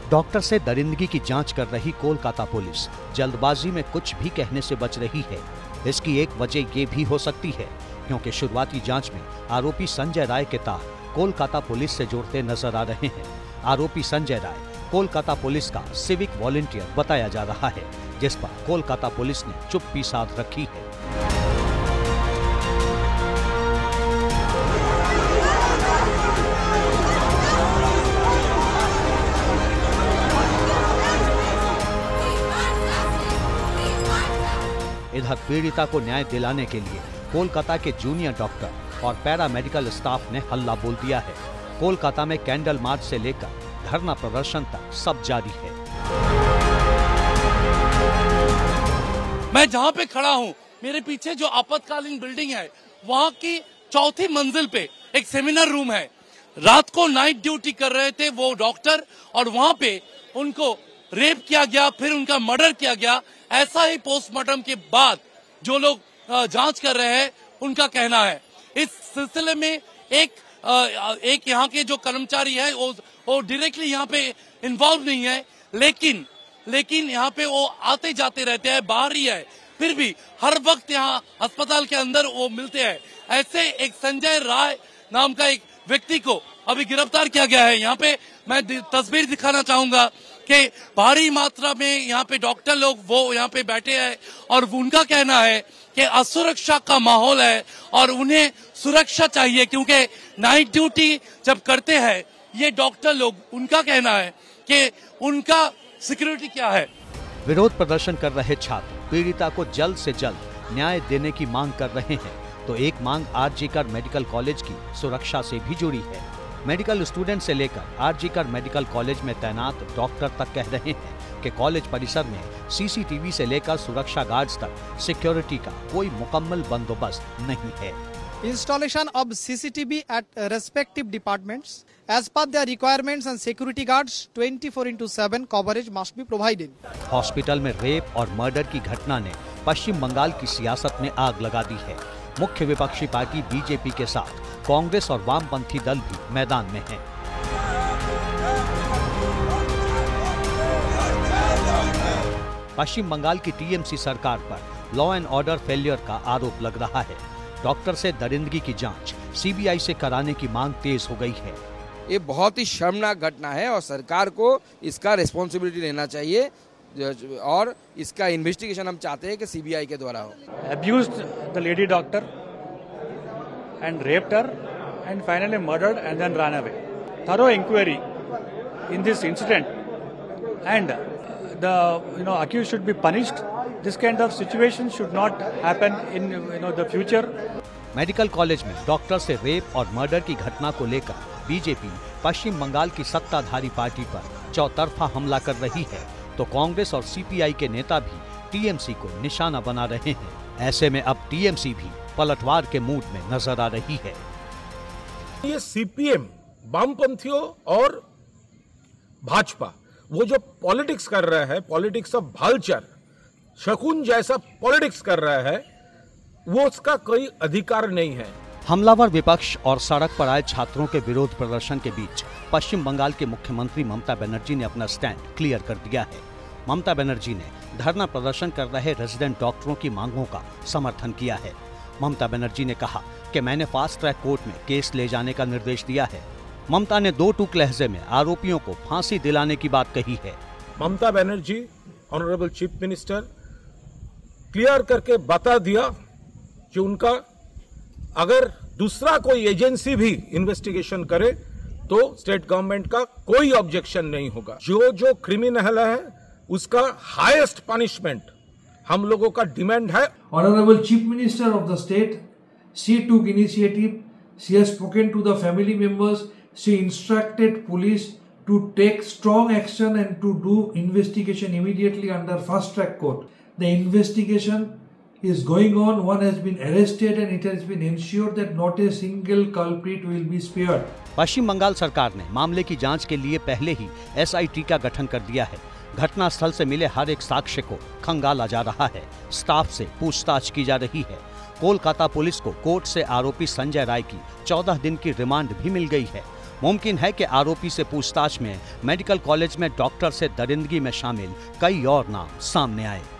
Doctor से दरिंदगी की जांच कर रही कोलकाता पुलिस जल्दबाजी में कुछ भी कहने से बच रही है। इसकी एक वजह ये भी हो सकती है क्योंकि शुरुआती जांच में आरोपी संजय राय के तार कोलकाता पुलिस से जुड़ते नजर आ रहे हैं। आरोपी संजय राय कोलकाता पुलिस का सिविक वॉलंटियर बताया जा रहा है, जिस पर कोलकाता पुलिस ने चुप्पी साध रखी है। इधर पीड़िता को न्याय दिलाने के लिए कोलकाता के जूनियर डॉक्टर और पैरामेडिकल स्टाफ ने हल्ला बोल दिया है। कोलकाता में कैंडल मार्च से लेकर धरना प्रदर्शन तक सब जारी है। मैं जहां पे खड़ा हूं, मेरे पीछे जो आपातकालीन बिल्डिंग है, वहां की चौथी मंजिल पे एक सेमिनार रूम है। रात को नाइट ड्यूटी कर रहे थे वो डॉक्टर और वहां पे उनको रेप किया गया, फिर उनका मर्डर किया गया। ऐसा ही पोस्टमार्टम के बाद जो लोग जांच कर रहे हैं उनका कहना है। इस सिलसिले में एक यहाँ के जो कर्मचारी है वो डायरेक्टली यहाँ पे इन्वॉल्व नहीं है, लेकिन यहाँ पे वो आते जाते रहते हैं, बाहर ही है, फिर भी हर वक्त यहाँ अस्पताल के अंदर वो मिलते हैं। ऐसे एक संजय राय नाम का एक व्यक्ति को अभी गिरफ्तार किया गया है। यहाँ पे मैं तस्वीर दिखाना चाहूंगा कि भारी मात्रा में यहाँ पे डॉक्टर लोग वो यहाँ पे बैठे हैं और उनका कहना है कि असुरक्षा का माहौल है और उन्हें सुरक्षा चाहिए, क्योंकि नाइट ड्यूटी जब करते हैं ये डॉक्टर लोग, उनका कहना है कि उनका सिक्योरिटी क्या है। विरोध प्रदर्शन कर रहे छात्र पीड़िता को जल्द से जल्द न्याय देने की मांग कर रहे हैं, तो एक मांग आरजी कर मेडिकल कॉलेज की सुरक्षा से भी जुड़ी है। मेडिकल स्टूडेंट से लेकर आरजी कर मेडिकल कॉलेज में तैनात डॉक्टर तक कह रहे हैं कि कॉलेज परिसर में सीसीटीवी से लेकर सुरक्षा गार्ड्स तक सिक्योरिटी का कोई मुकम्मल बंदोबस्त नहीं है। Installation of CCTV at respective departments as per their requirements and security guards 24/7 coverage must be provided. Hospital में रेप और मर्डर की घटना ने पश्चिम बंगाल की सियासत में आग लगा दी है। मुख्य विपक्षी पार्टी बीजेपी के साथ कांग्रेस और वामपंथी दल भी मैदान में हैं। पश्चिम बंगाल की टीएमसी सरकार पर लॉ एंड ऑर्डर फेलियर का आरोप लग रहा है। डॉक्टर से दरिंदगी की जांच सीबीआई से कराने की मांग तेज हो गई है। ये बहुत ही शर्मनाक घटना है और सरकार को इसका रिस्पॉन्सिबिलिटी लेना चाहिए और इसका इन्वेस्टिगेशन हम चाहते हैं कि सीबीआई के द्वारा हो। Abused the lady doctor and raped her and finally murdered and then ran away. Thorough inquiry in this incident and the accused should be punished. This kind of situation should not happen in the future. Medical college में doctor से rape और murder की घटना को लेकर BJP पश्चिम बंगाल की सत्ताधारी party पर चौतरफा हमला कर रही है, तो कांग्रेस और सीपीआई के नेता भी टीएमसी को निशाना बना रहे हैं। ऐसे में अब टीएमसी भी पलटवार के मूड में नजर आ रही है। ये सीपीएम, वामपंथियों और भाजपा वो जो पॉलिटिक्स कर रहा है, पॉलिटिक्स ऑफ भालचर, शकुन जैसा पॉलिटिक्स कर रहा है, वो उसका कोई अधिकार नहीं है। हमलावर विपक्ष और सड़क पर आए छात्रों के विरोध प्रदर्शन के बीच पश्चिम बंगाल के मुख्यमंत्री ममता बनर्जी ने अपना स्टैंड क्लियर कर दिया है। ममता बनर्जी ने धरना प्रदर्शन कर रहे रेजिडेंट डॉक्टरों की मांगों का समर्थन किया है। ममता बनर्जी ने कहा कि मैंने फास्ट ट्रैक कोर्ट में केस ले जाने का निर्देश दिया है। ममता ने दो टूक लहजे में आरोपियों को फांसी दिलाने की बात कही है। Mamata Banerjee, honourable chief minister, clear करके बता दिया कि उनका अगर दूसरा कोई एजेंसी भी इन्वेस्टिगेशन करे तो स्टेट गवर्नमेंट का कोई ऑब्जेक्शन नहीं होगा। जो क्रिमिनल है उसका हाईएस्ट पनिशमेंट हम लोगों का डिमांड है। Honorable Chief Minister of the state, she took initiative. She has spoken to the family members. She instructed police to take strong action and to do investigation immediately under fast track court. The investigation is going on. One has been arrested and it has been ensured that not a single culprit will be spared. पश्चिम बंगाल सरकार ने मामले की जांच के लिए पहले ही SIT का गठन कर दिया है। घटनास्थल से मिले हर एक साक्ष्य को खंगाला जा रहा है। स्टाफ से पूछताछ की जा रही है। कोलकाता पुलिस को कोर्ट से आरोपी संजय राय की 14 दिन की रिमांड भी मिल गई है। मुमकिन है कि आरोपी से पूछताछ में मेडिकल कॉलेज में डॉक्टर से दरिंदगी में शामिल कई और नाम सामने आए।